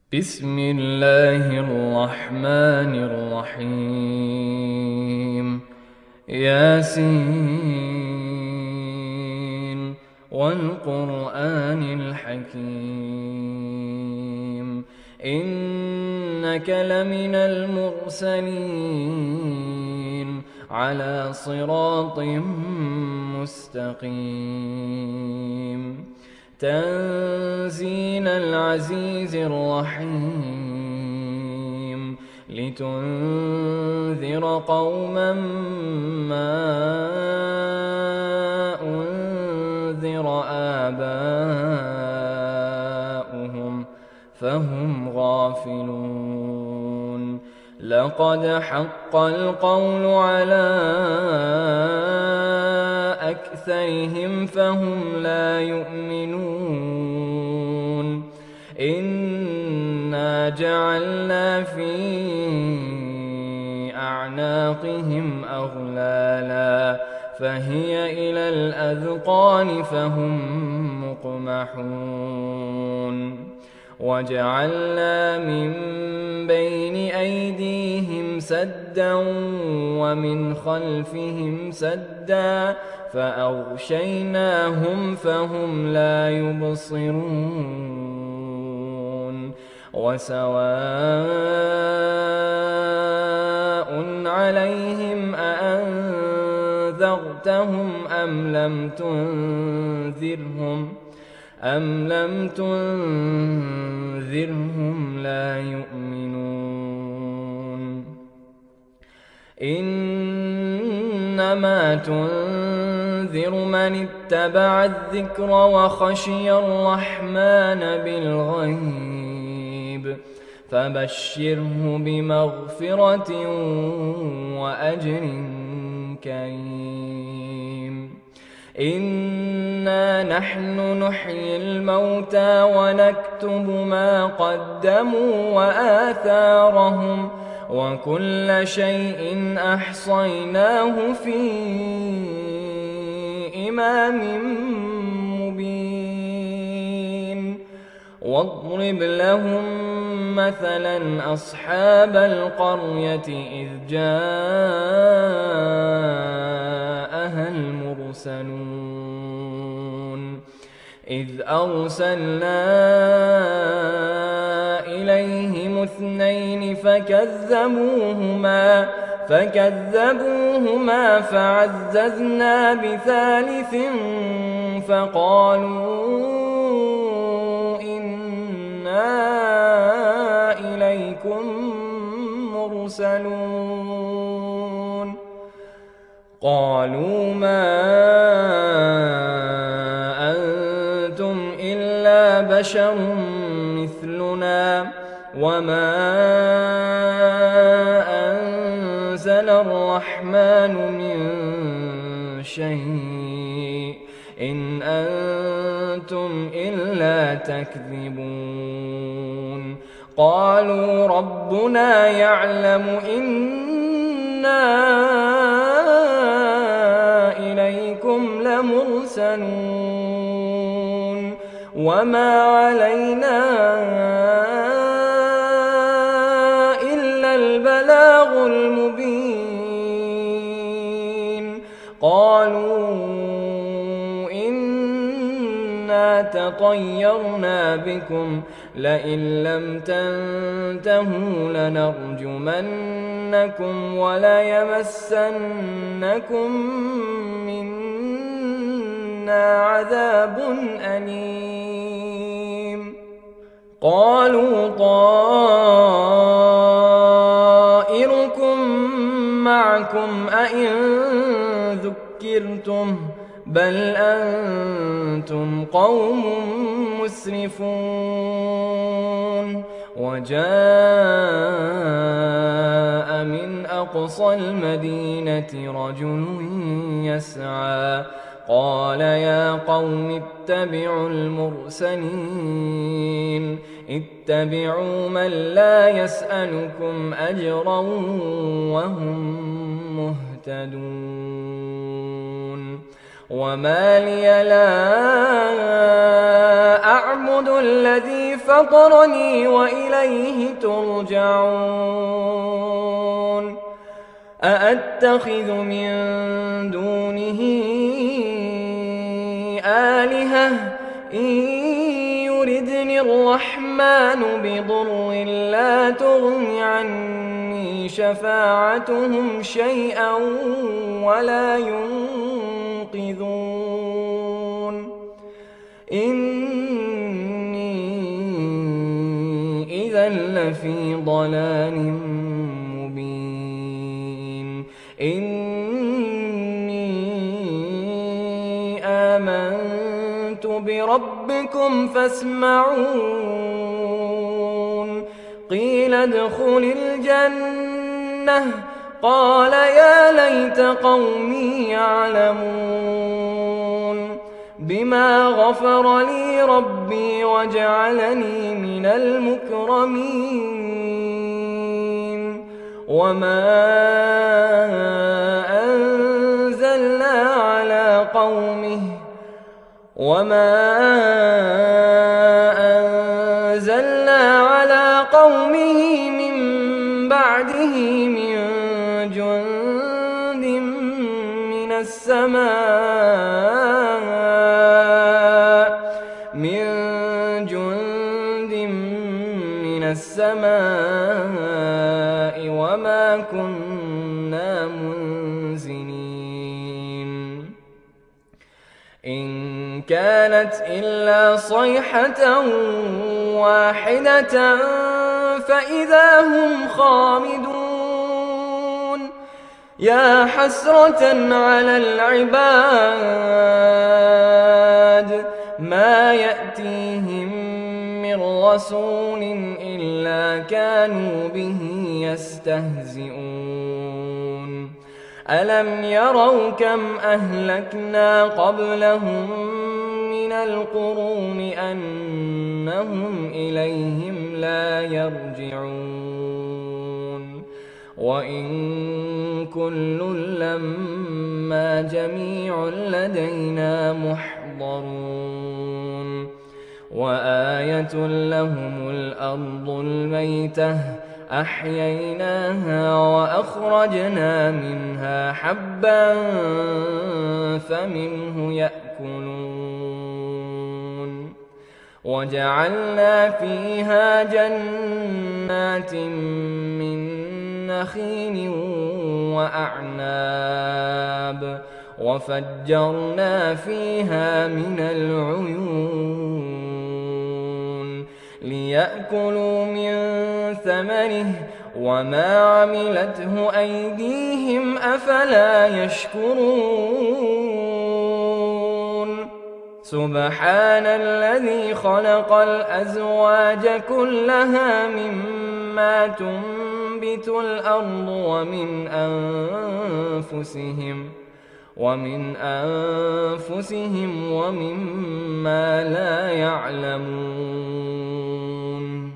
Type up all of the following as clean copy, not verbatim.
بسم الله الرحمن الرحيم. ياسين والقرآن الحكيم، إنك لمن المرسلين على صراط مستقيم. تنزيل العزيز الرحيم، لتنذر قوما ما أنذر آباؤهم فهم غافلون. لقد حق القول على أكثرهم فهم لا يؤمنون. إنا جعلنا في أعناقهم أغلالا فهي إلى الأذقان فهم مقمحون. وجعلنا من بين أيديهم سدا ومن خلفهم سدا فأغشيناهم فهم لا يبصرون. وسواء عليهم أأنذرتهم أم لم تنذرهم لا يؤمنون. إنما تنذر من اتبع الذكر وخشي الرحمن بالغيب فبشره بمغفرة وأجر كريم. إنا نحن نحيي الموتى ونكتب ما قدموا وآثارهم وكل شيء أحصيناه في إمام مبين. واضرب لهم مثلا أصحاب القرية إذ جاءها المرسلون إذ أرسلنا إليهم اثنين فكذبوهما فعززنا بثالث فقالوا إنا إليكم مرسلون. قالوا ما أنتم إلا بشر مثلنا وما أنزل الرحمن من شيء إن أنتم إلا تكذبون. قالوا ربنا يعلم إنا إليكم لمرسلون وما علينا إلا البلاغ المبين. قالوا إنا تطيرنا بكم لئن لم تنتهوا لنرجمنكم وليمسنكم منا عذاب أليم. قالوا طائركم معكم أئن ذكرتم بل أنتم قوم مسرفون. وجاء من أقصى المدينة رجل يسعى قال يا قوم اتبعوا المرسلين اتبعوا من لا يسألكم أجرا وهم مهتدون. وما لي لا أعبد الذي فطرني وإليه ترجعون أأتخذ من دونه آلهة إن يردني الرحمن بضر لا تغن عني شفاعتهم شيئا ولا ينقذون إني إذا لفي ضلال مبين إني آمنت بربكم فاسمعون قيل ادخل الجنة قال يا ليت قومي يعلمون بما غفر لي ربي وجعلني من المكرمين وما أنزلنا على قومه من بعده من جند من السماء وما كنا منزلين إن كانت إلا صيحة واحدة فإذا هم خامدون يا حسرة على العباد ما يأتيهم من رسول إلا كانوا به يستهزئون ألم يروا كم أهلكنا قبلهم من القرون أنهم إليهم لا يرجعون وإن كل لما جميع لدينا محضرون وآية لهم الأرض الميتة أحييناها وأخرجنا منها حبا فمنه يأكلون وجعلنا فيها جنات من نخيل وأعناب وفجرنا فيها من العيون ليأكلوا من ثمره وما عملته أيديهم أفلا يشكرون سبحان الذي خلق الأزواج كلها مما تنبت الأرض ومن أنفسهم ومما لا يعلمون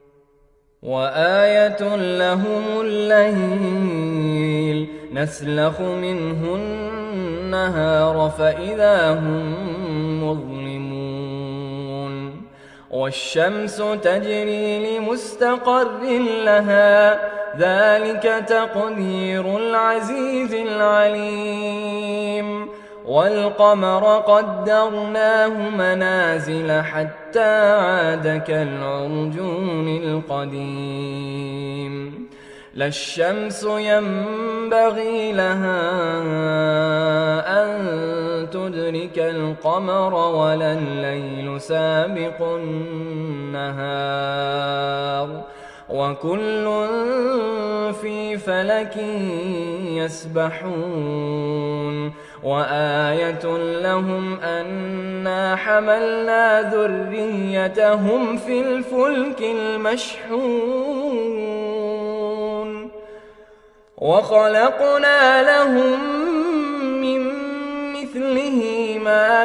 وآية لهم الليل نسلخ منه النهار فإذا هم مظلمون والشمس تجري لمستقر لها ذلك تقدير العزيز العليم والقمر قدرناه منازل حتى عاد كالعرجون القديم لا الشمس ينبغي لها أن تدرك القمر ولا الليل سابق النهار وكل في فلك يسبحون وآية لهم أنا حملنا ذريتهم في الفلك المشحون وخلقنا لهم من مثله ما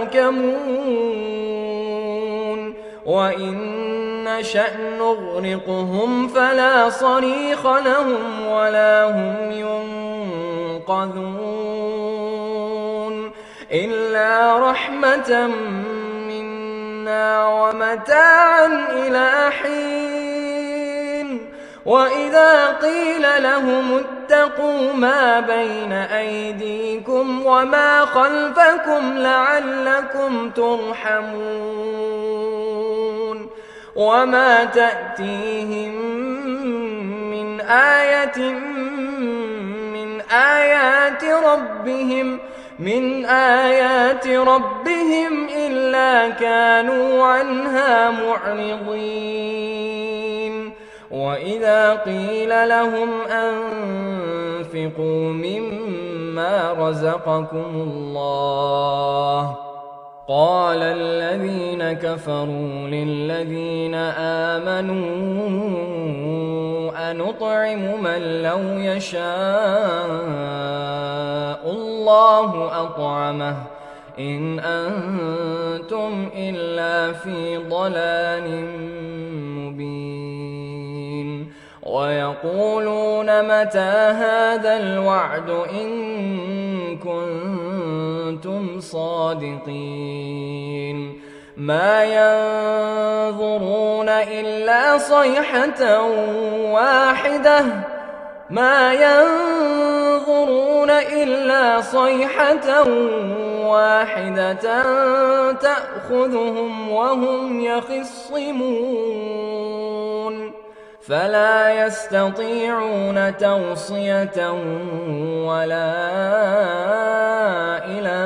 يركبون وإن نشأ نغرقهم فلا صريخ لهم ولا هم ينقذون إلا رحمة منا ومتاعا إلى حين. وإذا قيل لهم اتقوا ما بين أيديكم وما خلفكم لعلكم ترحمون وما تأتيهم من آية من آيات ربهم إلا كانوا عنها معرضين. وإذا قيل لهم أنفقوا مما رزقكم الله قال الذين كفروا للذين آمنوا أنطعم من لو يشاء الله أطعمه إن أنتم إلا في ضلال مبين. ويقولون متى هذا الوعد إن كنتم صادقين ما ينظرون إلا صيحة واحدة تأخذهم وهم يخصمون فلا يستطيعون توصية ولا إلى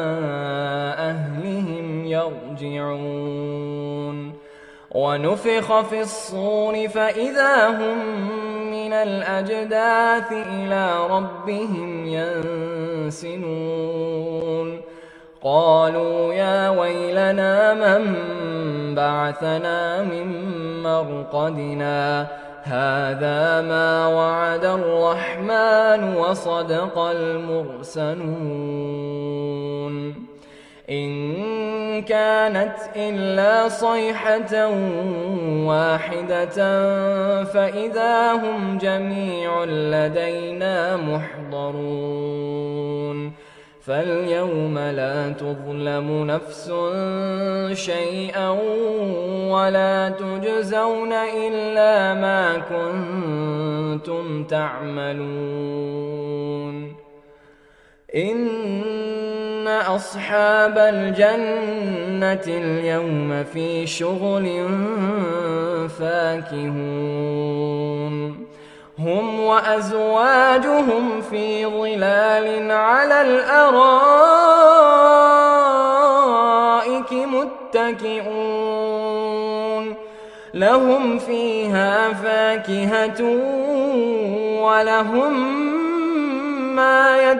أهلهم يرجعون. ونفخ في الصور فإذا هم من الأجداث إلى ربهم ينسلون. قالوا يا ويلنا من بعثنا من مرقدنا هذا ما وعد الرحمن وصدق المرسلون. إن كانت إلا صيحة واحدة فإذا هم جميع لدينا محضرون. فاليوم لا تظلم نفس شيئا ولا تجزون إلا ما كنتم تعملون. إن أصحاب الجنة اليوم في شغل فاكهون هم وأزواجهم في ظلال على الأرائك متكئون لهم فيها فاكهة ولهم ما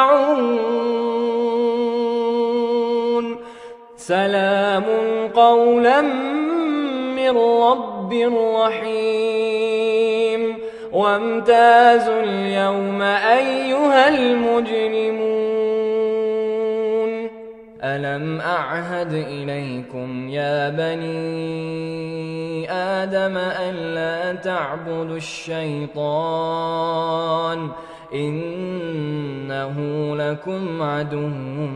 يدعون سلام قولا من رب رحيم. وامتازوا اليوم أيها المجرمون ألم أعهد إليكم يا بني آدم ألا تعبدوا الشيطان إنه لكم عدو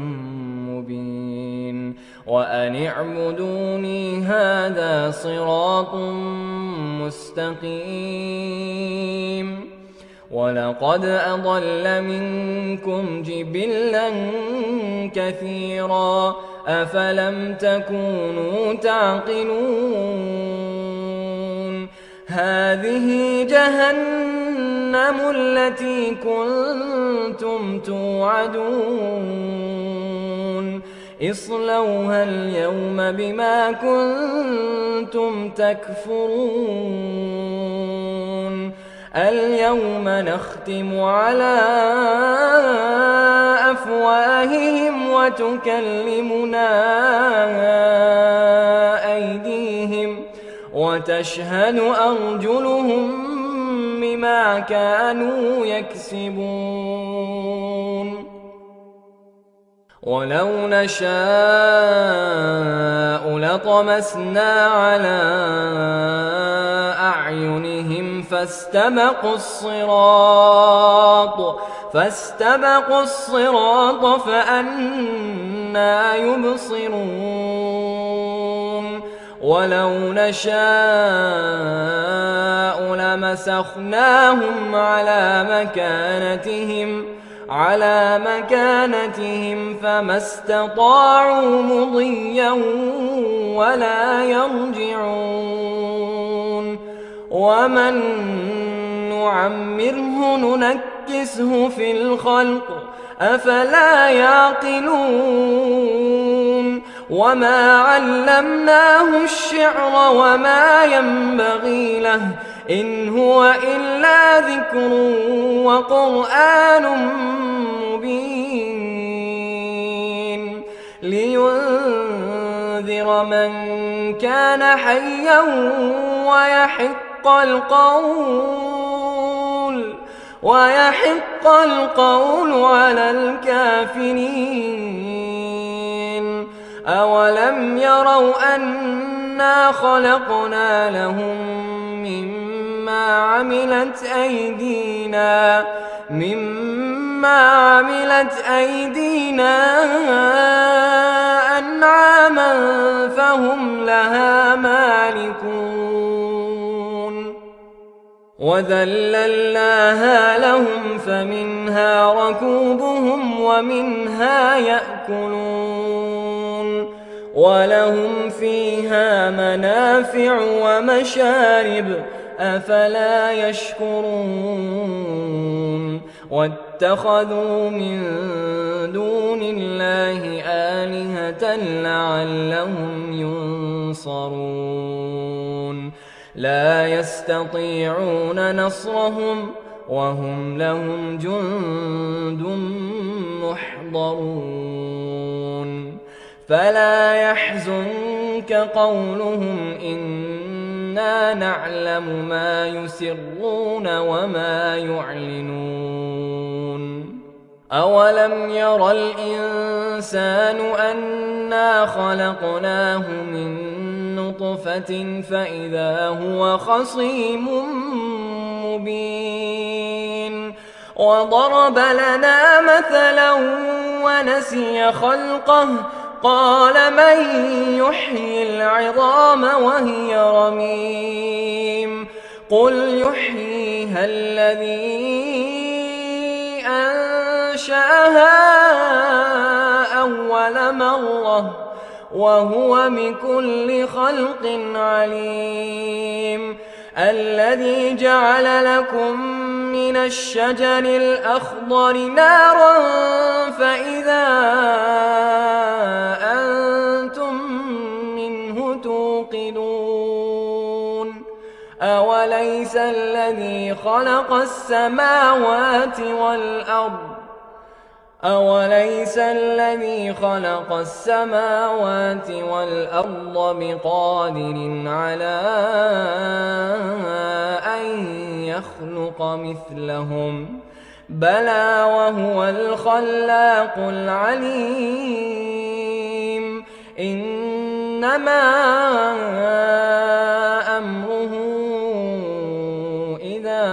مبين. وأن اعبدوني هذا صراط مستقيم. ولقد أضل منكم جبلا كثيرا أفلم تكونوا تعقلون. هذه جهنم التي كنتم توعدون اصلوها اليوم بما كنتم تكفرون. اليوم نختم على أفواههم وتكلمنا أيديهم وتشهد أرجلهم بما كانوا يكسبون. ولو نشاء لطمسنا على أعينهم فاستبقوا الصراط فأنى يبصرون. ولو نشاء لمسخناهم على مكانتهم فما استطاعوا مضيا ولا يرجعون ومن نعمره ننكسه في الخلق أفلا يعقلون وما علمناه الشعر وما ينبغي له إن هو إلا ذكر وقرآن مبين لينذر من كان حيا ويحق القول على الكافرين أولم يروا أنا خلقنا لهم مما عملت أيدينا أنعاما فهم لها مالكون وذللناها لهم فمنها ركوبهم ومنها يأكلون ولهم فيها منافع ومشارب أفلا يشكرون واتخذوا من دون الله آلهة لعلهم ينصرون لا يستطيعون نصرهم وهم لهم جند محضرون فلا يحزنك قولهم إنا نعلم ما يسرون وما يعلنون أولم ير الإنسان أنا خلقناه من نطفة فإذا هو خصيم مبين وضرب لنا مثلا ونسي خلقه قال من يحيي العظام وهي رميم قل يحييها الذي أنشأها أول مرة وهو بكل خلق عليم الذي جعل لكم من الشجر الأخضر نارا فإذا أنتم منه توقدون أوليس الذي خلق السماوات والأرض بقادر على أن يخلق مثلهم بلى وهو الخلاق العليم إنما أمره إذا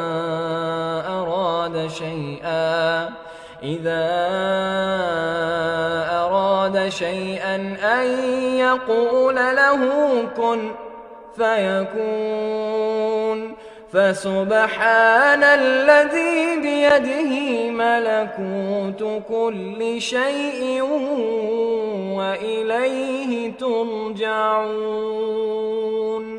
أراد شيئا أن يقول له كن فيكون فسبحان الذي بيده ملكوت كل شيء وإليه ترجعون.